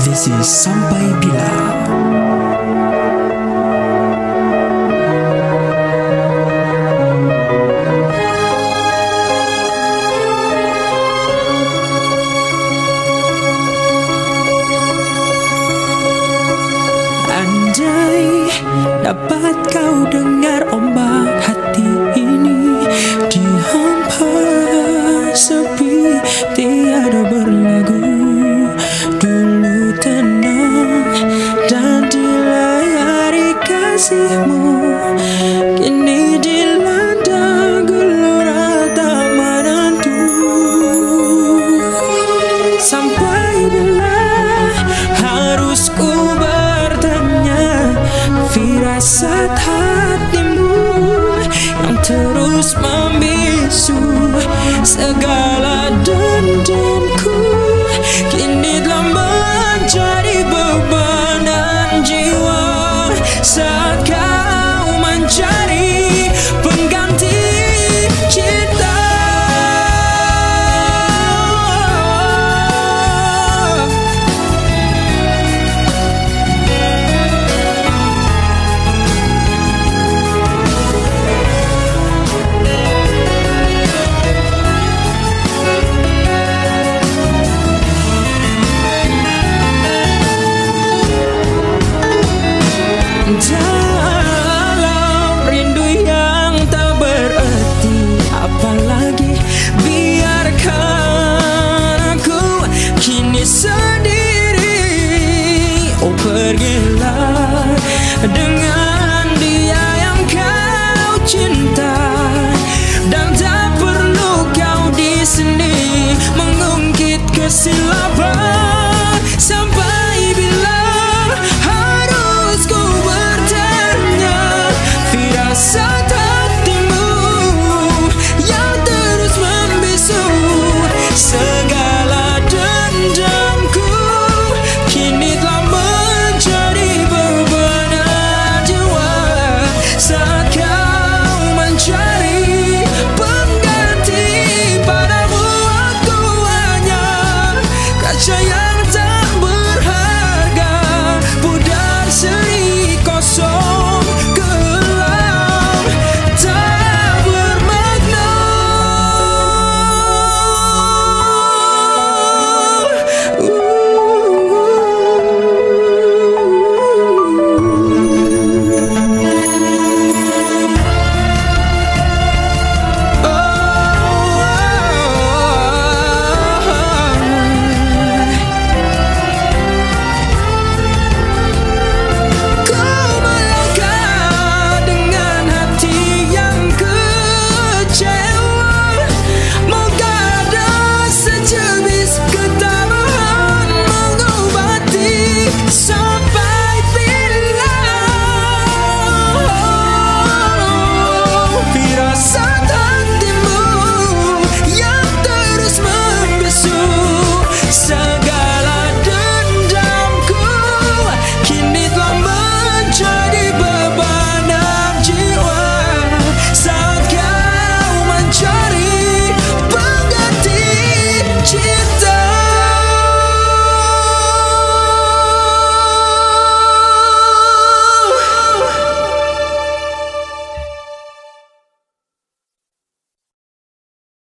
This is Sampai Bila. Andai dapat kau dengar ombak hati ini, di hampa sepi tiada berlagu. Dulu tenang dan dilayari kasihmu, kini dilanda gelora tak menentu. Sampai bila harus ku bertanya, firasat hatimu yang terus membisu. Segala dendamku kini telah menjadi bebanan jiwa, saat kau mencari pengganti cinta. Dalam rindu yang tak berarti, apalagi biarkan aku kini sendiri. Oh pergilah dengan dia yang kau cinta, dan tak perlu kau di sini mengungkit kesilapan.